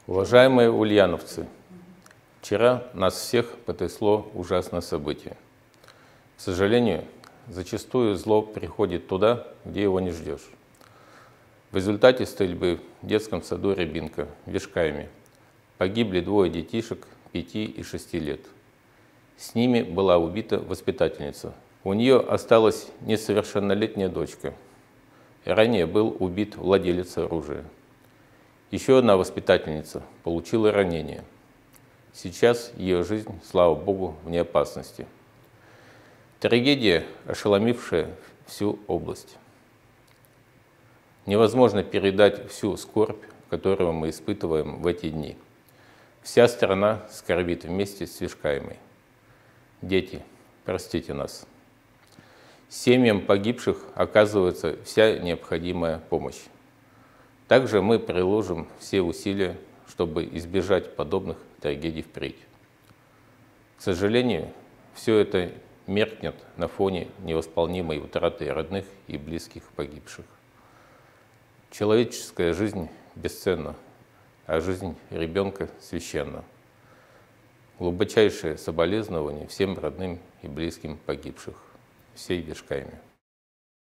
Уважаемые ульяновцы, вчера нас всех потрясло ужасное событие. К сожалению, зачастую зло приходит туда, где его не ждешь. В результате стрельбы в детском саду Рябинка Вишкаями погибли двое детишек 5 и 6 лет. С ними была убита воспитательница. У нее осталась несовершеннолетняя дочка. Ранее был убит владелец оружия. Еще одна воспитательница получила ранение. Сейчас ее жизнь, слава Богу, вне опасности. Трагедия, ошеломившая всю область. Невозможно передать всю скорбь, которую мы испытываем в эти дни. Вся страна скорбит вместе с Вишкаемой. Дети, простите нас. Семьям погибших оказывается вся необходимая помощь. Также мы приложим все усилия, чтобы избежать подобных трагедий впредь. К сожалению, все это меркнет на фоне невосполнимой утраты родных и близких погибших. Человеческая жизнь бесценна, а жизнь ребенка священна. Глубочайшее соболезнование всем родным и близким погибших, всей Вишкаями.